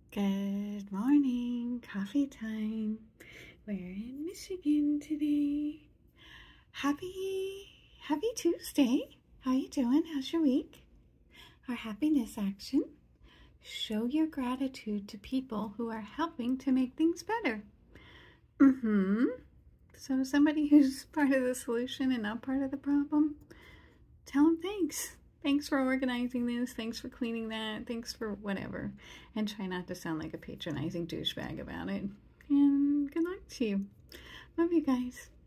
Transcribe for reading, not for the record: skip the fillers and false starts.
Good morning, coffee time. We're in Michigan today. Happy Tuesday. How you doing? How's your week? Our happiness action. Show your gratitude to people who are helping to make things better. So somebody who's part of the solution and not part of the problem, tell them thanks. Thanks for organizing this. Thanks for cleaning that. Thanks for whatever. And try not to sound like a patronizing douchebag about it. And good luck to you. Love you guys.